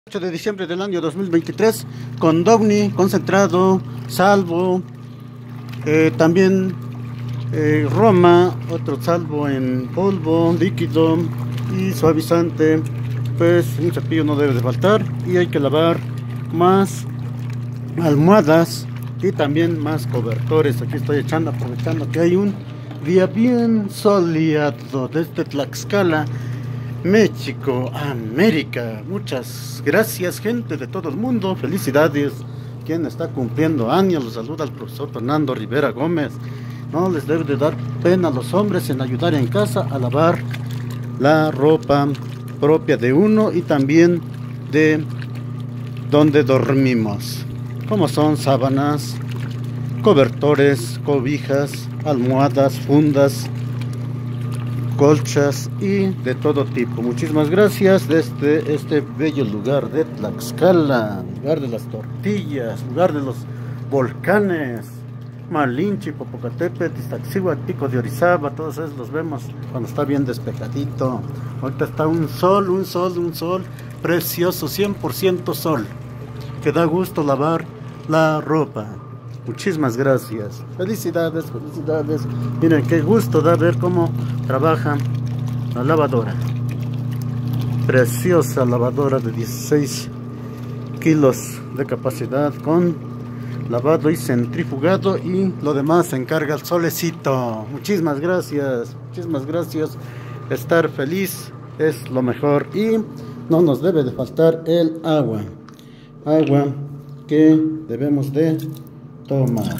8 de diciembre del año 2023 con Downy, concentrado, salvo, también Roma, otro salvo en polvo, líquido y suavizante. Pues un cepillo no debe de faltar y hay que lavar más almohadas y también más cobertores. Aquí estoy aprovechando que hay un día bien soleado desde Tlaxcala, México, América. Muchas gracias, gente de todo el mundo. Felicidades. Quien está cumpliendo años, los saluda el profesor Fernando Rivera Gómez. No les debe de dar pena a los hombres en ayudar en casa a lavar la ropa propia de uno y también de donde dormimos, como son sábanas, cobertores, cobijas, almohadas, fundas, colchas y de todo tipo. Muchísimas gracias desde este bello lugar de Tlaxcala, lugar de las tortillas, lugar de los volcanes, Malinche, Popocatépetl, Iztaccíhuatl, Pico de Orizaba. Todos esos los vemos cuando está bien despejadito. Ahorita está un sol precioso, 100% sol, que da gusto lavar la ropa. Muchísimas gracias. Felicidades, felicidades. Miren qué gusto da ver cómo trabaja la lavadora. Preciosa lavadora de 16 kilos de capacidad con lavado y centrifugado, y lo demás se encarga el solecito. Muchísimas gracias, muchísimas gracias. Estar feliz es lo mejor y no nos debe de faltar el agua. Agua que debemos de tomar.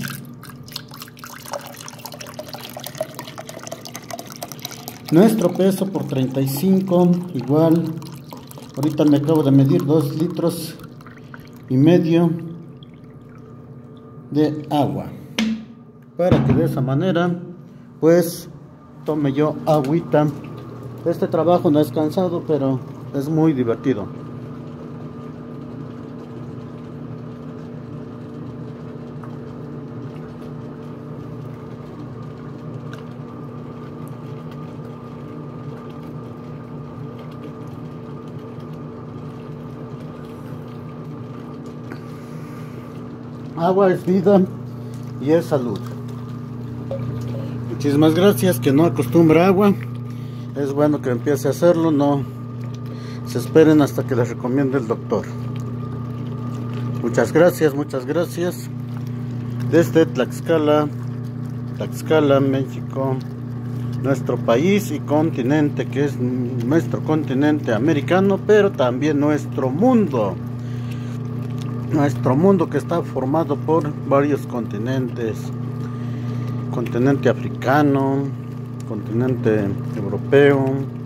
Nuestro peso por 35, igual. Ahorita me acabo de medir 2,5 litros de agua, para que de esa manera pues tome yo agüita. Este trabajo no es cansado, pero es muy divertido. Agua es vida y es salud. Muchísimas gracias. Que no acostumbra agua, es bueno que empiece a hacerlo. No se esperen hasta que les recomiende el doctor. Muchas gracias, muchas gracias. Desde Tlaxcala, México, nuestro país y continente, que es nuestro continente americano, pero también nuestro mundo. Nuestro mundo, que está formado por varios continentes: continente africano, continente europeo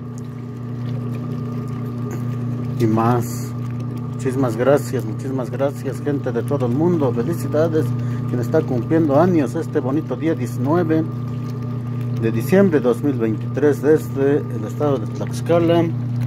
y más. Muchísimas gracias, gente de todo el mundo. Felicidades quien está cumpliendo años este bonito día 19 de diciembre de 2023 desde el estado de Tlaxcala.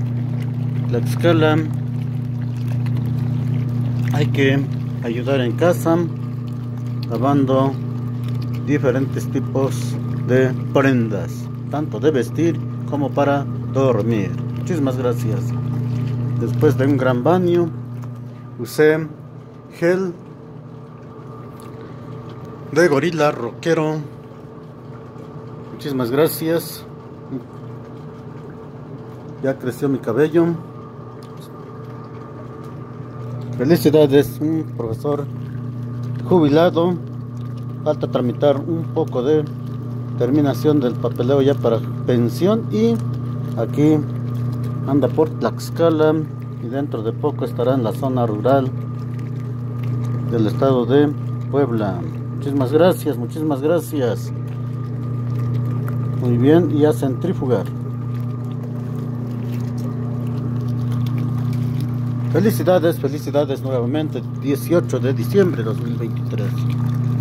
Hay que ayudar en casa lavando diferentes tipos de prendas, tanto de vestir como para dormir. Muchísimas gracias. Después de un gran baño usé gel de Gorila Rockero. Muchísimas gracias. Ya creció mi cabello. Felicidades, un profesor jubilado. Falta tramitar un poco de terminación del papeleo ya para pensión, y aquí anda por Tlaxcala y dentro de poco estará en la zona rural del estado de Puebla. Muchísimas gracias, muchísimas gracias. Muy bien, y a centrifugar. Felicidades, felicidades nuevamente, 18 de diciembre de 2023.